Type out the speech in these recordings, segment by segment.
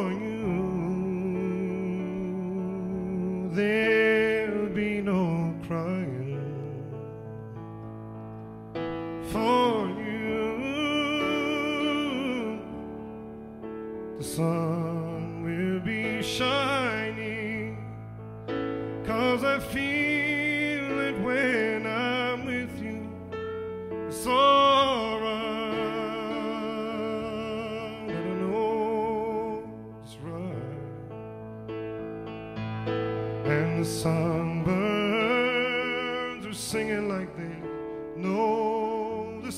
for you, there'll be no crying. For you, the sun will be shining, 'cause I feel it when I'm with you. It's all right, and I know it's right. And the songbirds are singing like they know the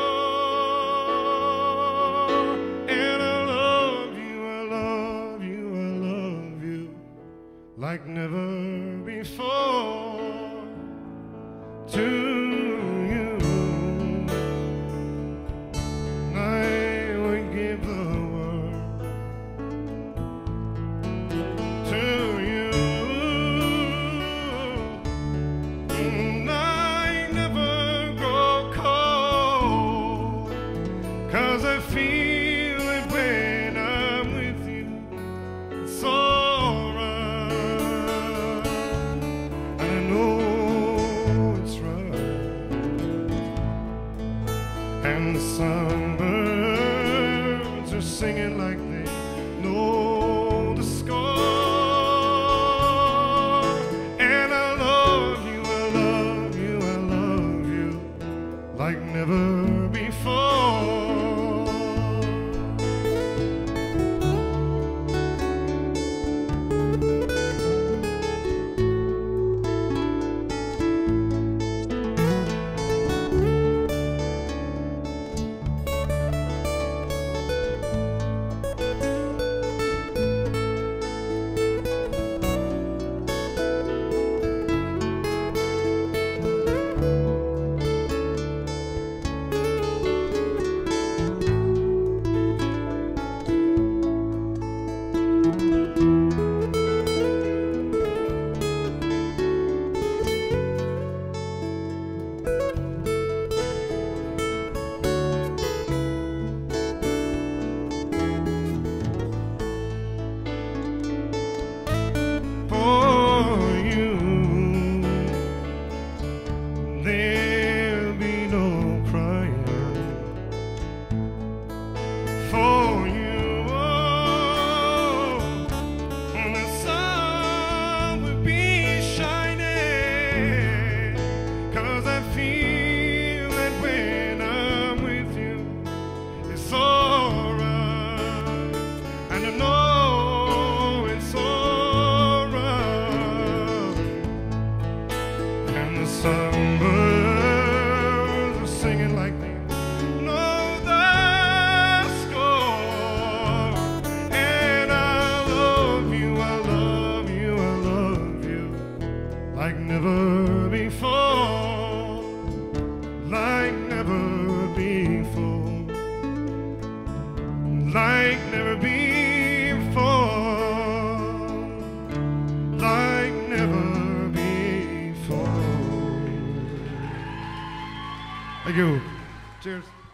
score. And I love you, I love you, I love you like never before. To you I would give the world. To you I never grow cold, 'cause I feel it when I'm with you. It's all right, and I know it's right. And the songbirds are singing like they know the score. And I love you, I love you, I love you like never before. There'll be no crying. For you, and the sun will be shining, 'cause I feel that when I'm with you, it's all right, and I know it's all right. And the songbirds are singing like they know the score. And I love you, I love you, I love you like never before, like never before, like never before, like never before. Thank you. Cheers.